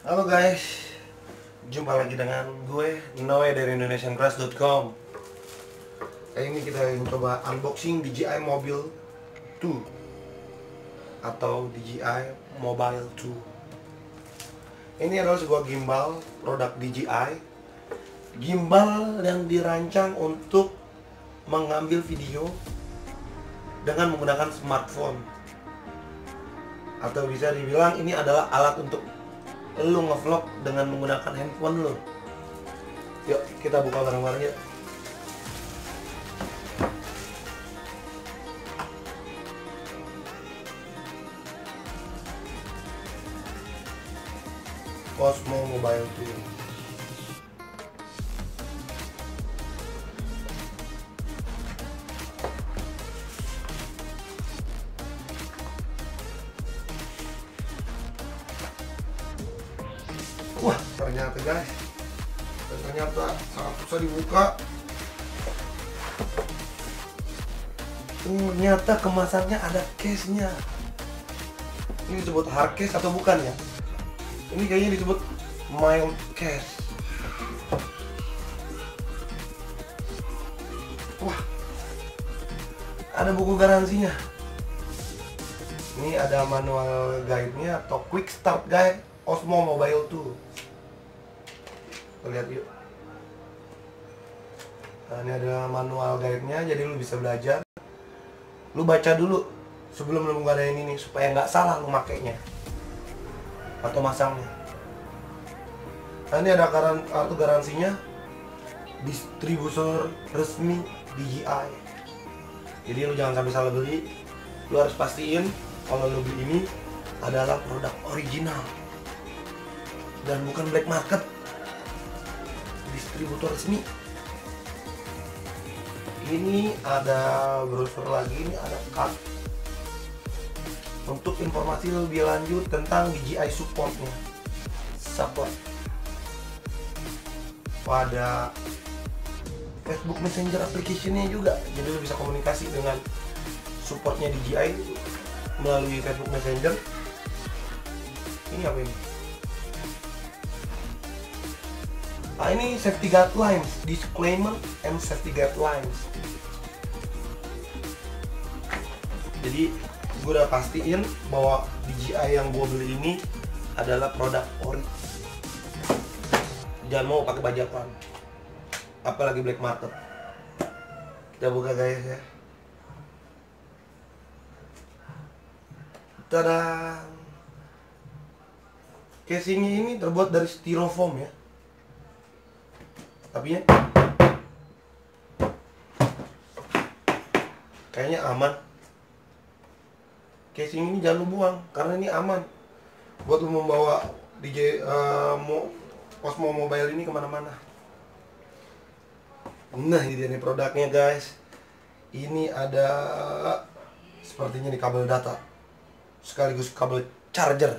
Halo guys, jumpa lagi dengan gue Noe dari indonesianclass.com. Kali ini kita coba unboxing DJI Mobile 2 atau DJI Mobile 2. Ini adalah sebuah gimbal produk DJI. Gimbal yang dirancang untuk mengambil video dengan menggunakan smartphone, atau bisa dibilang ini adalah alat untuk lu ngevlog dengan menggunakan handphone lu. Yuk kita buka bareng-bareng yuk. Osmo Mobile 2. Wah, ternyata guys, ternyata sangat susah dibuka. Ternyata kemasannya ada case-nya. Ini disebut hard case atau bukan ya? Ini kayaknya disebut mild case. Wah, ada buku garansinya. Ini ada manual guide-nya atau quick start guide Osmo Mobile 2. Kita lihat yuk. Nah, ini ada manual guide-nya, jadi lu bisa belajar. Lu baca dulu sebelum lu ngadain ini supaya nggak salah lu makainya atau masangnya. Nah, ini ada kartu garansinya, distributor resmi DJI. Jadi lu jangan sampai salah beli. Lu harus pastiin kalau lu beli ini adalah produk original dan bukan black market. Distributor resmi. Ini ada browser lagi, ini ada card untuk informasi lebih lanjut tentang DJI support-nya. Support pada Facebook Messenger application-nya juga, jadi lu bisa komunikasi dengan supportnya DJI melalui Facebook Messenger. Ini apa ini? Nah, ini safety guidelines, disclaimer and safety guidelines. Jadi gue udah pastiin bahwa DJI yang gue beli ini adalah produk ori. Jangan mau pakai bajakan, apalagi black market. Kita buka guys ya. Tada! Casingnya ini terbuat dari styrofoam ya. Tapi ya, kayaknya aman. Casing ini jangan lu buang karena ini aman buat lu membawa DJI Osmo Mobile ini kemana-mana. Nah, ini dia nih produknya guys. Ini ada sepertinya di kabel data sekaligus kabel charger,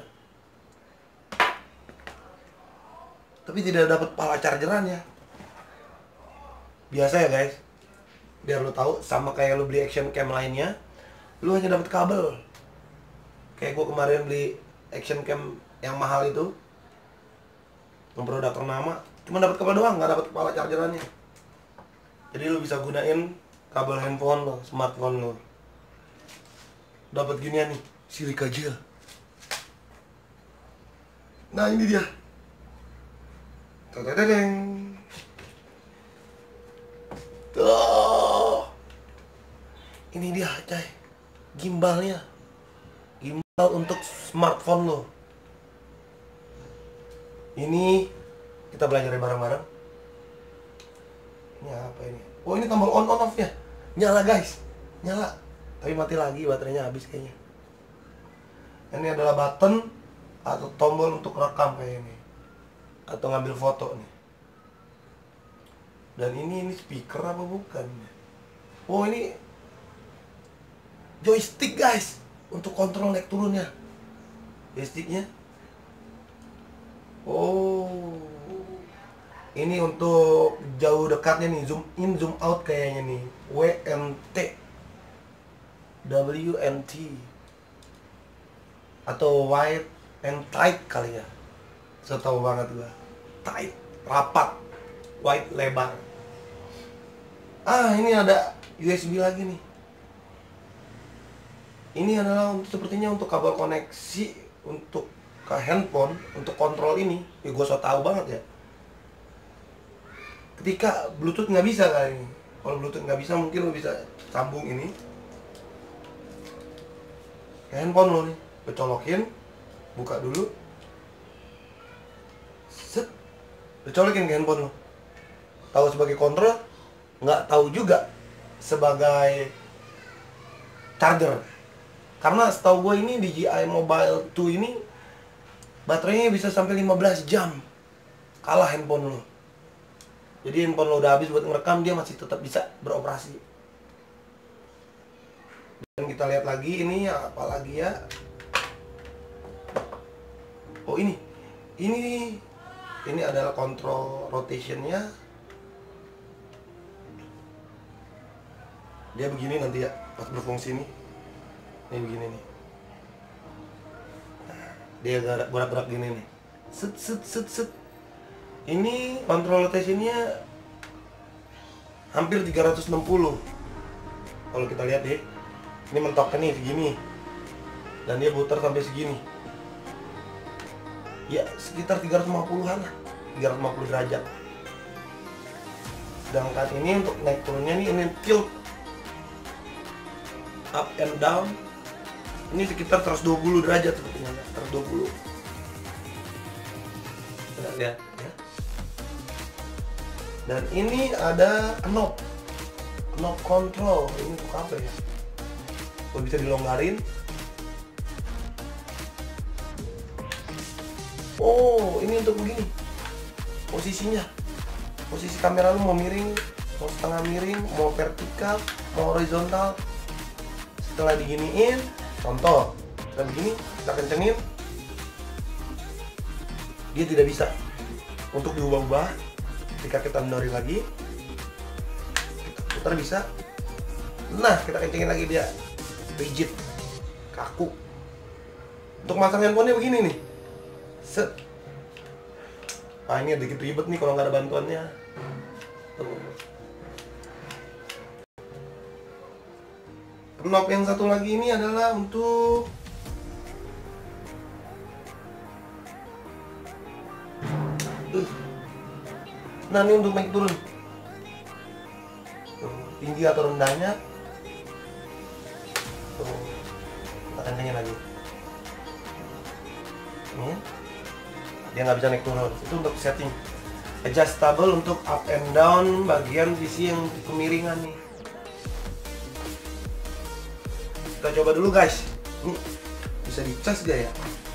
tapi tidak dapat pala chargerannya. Biasa ya guys, biar lo tahu, sama kayak lo beli action cam lainnya, lo hanya dapat kabel. Kayak gue kemarin beli action cam yang mahal itu, yang produk ternama, cuma dapat kabel doang, nggak dapat kepala chargerannya. Jadi lo bisa gunain kabel handphone lo, smartphone lo. Dapat ginian nih, silika gel. Nah ini dia. Tadadadeng. Tuh, ini dia coy, gimbalnya, gimbal untuk smartphone lo. Ini kita belajar bareng-bareng. Ini apa ini? Oh, ini tombol on off ya, nyala guys, nyala. Tapi mati lagi, baterainya habis kayaknya. Ini adalah button atau tombol untuk rekam kayak ini, atau ngambil foto nih. Dan ini speaker apa bukan? Oh, ini joystick guys, untuk kontrol naik turunnya joysticknya. Oh, ini untuk jauh dekatnya nih, zoom in zoom out kayaknya nih, WNT atau wide and tight kali ya. So tau banget gua. Tight, rapat, wide, lebar. Ini ada USB lagi nih. Ini adalah sepertinya untuk kabel koneksi untuk ke handphone, untuk kontrol ini. Ya gua so tau banget ya. Ketika Bluetooth nggak bisa kali ini. Kalau Bluetooth nggak bisa, mungkin lo bisa sambung ini ke handphone lo nih. Lo colokin, buka dulu, set, lo colokin ke handphone lo. Tahu sebagai kontrol, nggak tahu juga sebagai charger. Karena setahu gue ini DJI Mobile 2 ini baterainya bisa sampai 15 jam. Kalah handphone lo. Jadi handphone lo udah habis buat ngerekam, dia masih tetap bisa beroperasi. Dan kita lihat lagi ini apa lagi ya? Oh ini adalah kontrol rotationnya. Dia begini nanti ya pas berfungsi nih. Ini begini nih. Nah, dia gerak-gerak gini nih. Set set set set. Ini kontrol rotationnya hampir 360. Kalau kita lihat deh, ini mentoknya nih begini, dan dia putar sampai segini. Ya sekitar 350-an lah, 350 derajat. Sedangkan ini untuk naik turunnya nih, ini tilt up and down. Ini sekitar 120 derajat sepertinya, 120. Kita lihat ya. Dan ini ada knob control. Ini untuk apa ya? Oh, bisa dilonggarin. Oh, ini untuk begini posisinya. Posisi kamera lu mau miring, mau setengah miring, mau vertikal, mau horizontal. Setelah diginiin, contoh, kita begini, kita kencengin, dia tidak bisa untuk diubah-ubah. Ketika kita mendoring lagi, kita putar bisa. Nah, kita kencengin lagi, dia rigid, kaku. Untuk masang handphonenya begini nih, set. Ini dikit ribet nih kalau nggak ada bantuannya. Tuh. Knob yang satu lagi ini adalah untuk nah, ini untuk naik turun. Tuh, tinggi atau rendahnya. Tuh, kita kencengin lagi. Ini dia nggak bisa naik turun. Itu untuk setting. Adjustable untuk up and down bagian sisi yang kemiringan nih. Kita coba dulu guys. Ini bisa dicas gak ya?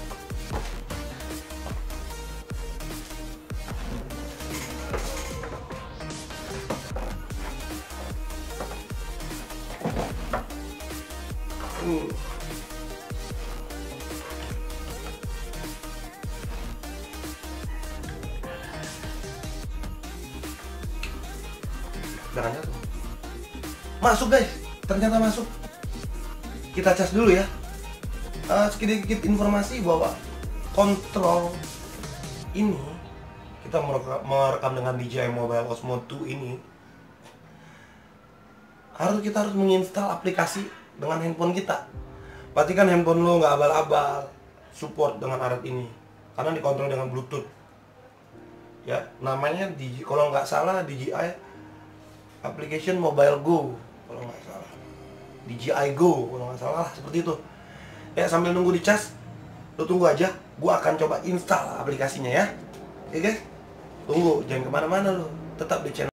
Jangan jatuh. Masuk guys, ternyata masuk. Kita cas dulu ya. Sedikit informasi bahwa kontrol ini kita merekam dengan DJI Mobile Osmo 2 ini. Kita harus menginstal aplikasi dengan handphone kita. Pastikan handphone lo nggak abal-abal, support dengan alat ini, karena dikontrol dengan Bluetooth. Ya, namanya kalau nggak salah DJI Application Mobile Go, kalau nggak salah. DJI Go, kalau nggak salah, seperti itu. Ya, sambil nunggu dicas, lo tunggu aja. Gua akan coba install aplikasinya ya. Oke guys, tunggu, jangan kemana-mana lo. Tetap di channel